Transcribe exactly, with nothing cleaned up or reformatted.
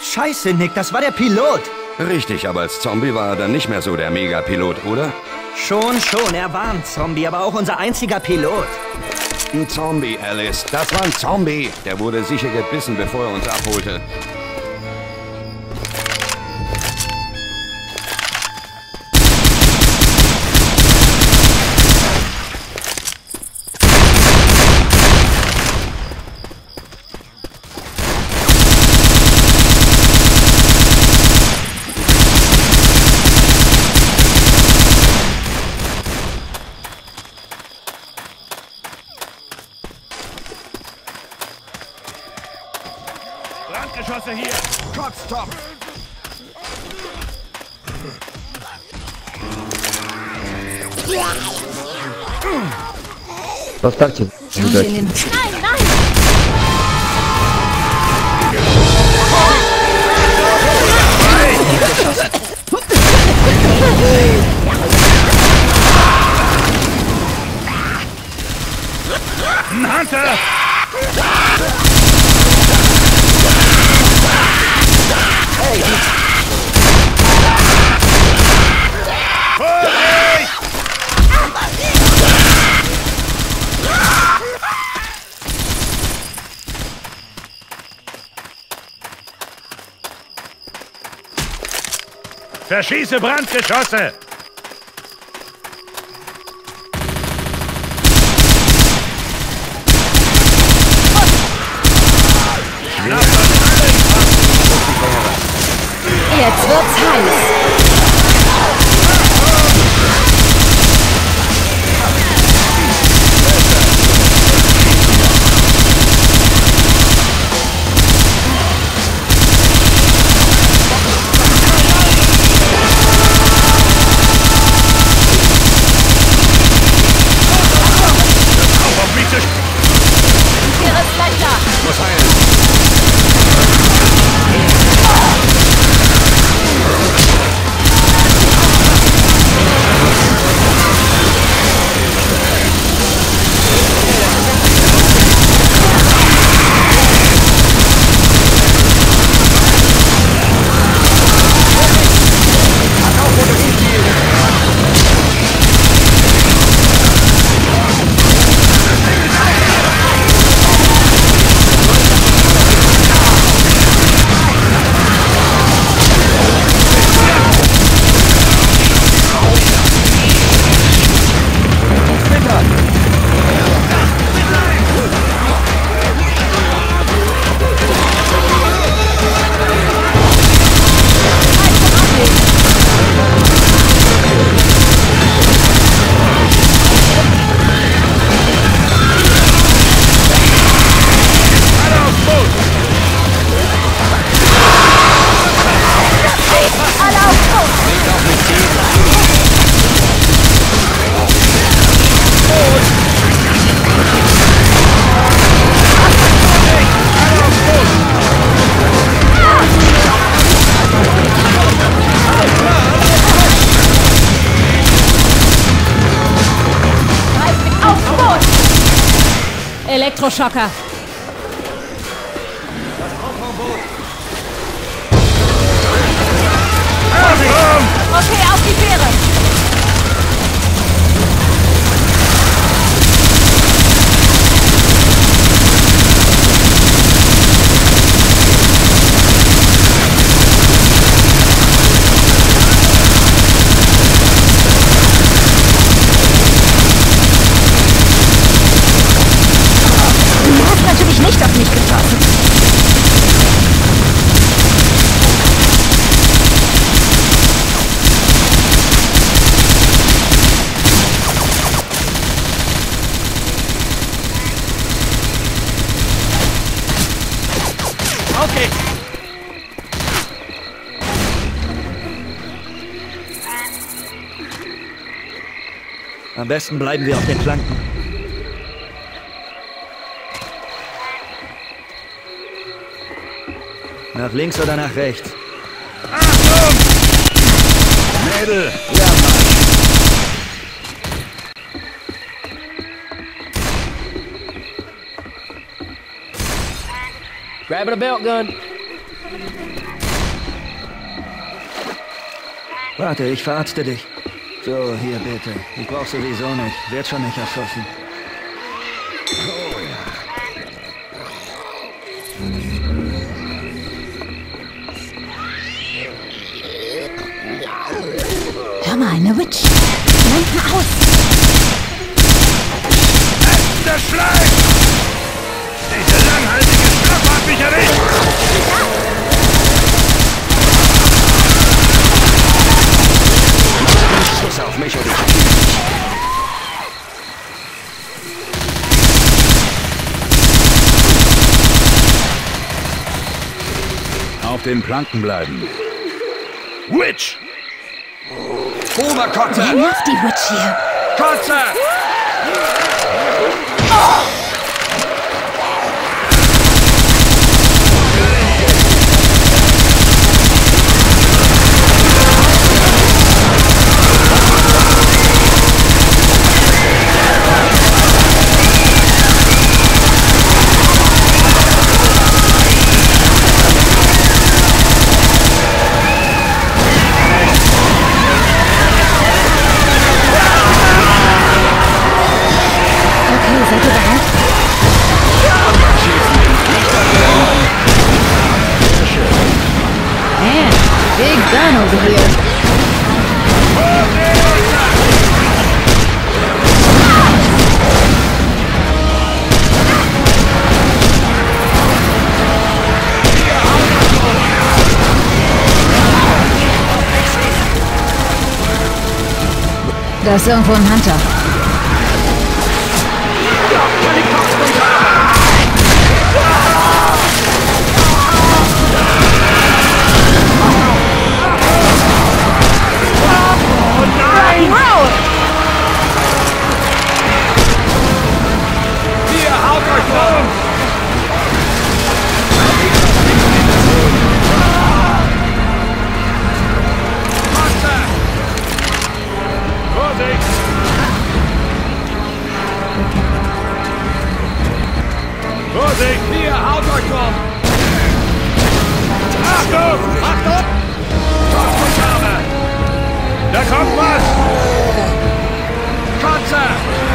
Scheiße, Nick, das war der Pilot. Richtig, aber als Zombie war er dann nicht mehr so der Megapilot, oder? Schon, schon, er war ein Zombie, aber auch unser einziger Pilot. Ein Zombie, Alice. Das war ein Zombie. Der wurde sicher gebissen, bevor er uns abholte. Brandgeschosse hier! Kotztopf! Zostawcie. Widać. Nein, nein! Ein Hunter! Hey, Vorsicht! Verschieße Brandgeschosse! Jetzt wird's heiß. Hier ist Leiter. Muss heilen. Elektroschocker. Okay, auf die Fähre. Du hast natürlich nicht auf mich geschossen. Okay. am besten bleiben wir auf den Flanken. Nach links oder nach rechts? Achtung! Mädel! Ja, Mann. Grabbing a belt gun. Warte, ich verarzte dich. So, hier bitte. Ich brauch sowieso nicht. Wird schon nicht erschossen. Hör mal, eine Witch. Lenken aus. Der Schlag! Diese langhaltige Schnapper hat mich erwischt! Schuss auf mich und ich... Auf den Planken bleiben. Witch! Oberkotze! Wer nervt die Witch hier? Kotze! Seid ihr bereit? Man, big gun over here. Da ist irgendwo ein Hunter. Vorsicht! Hier, haut euch drauf! Achtung! Achtung! Da kommt was! Kotze!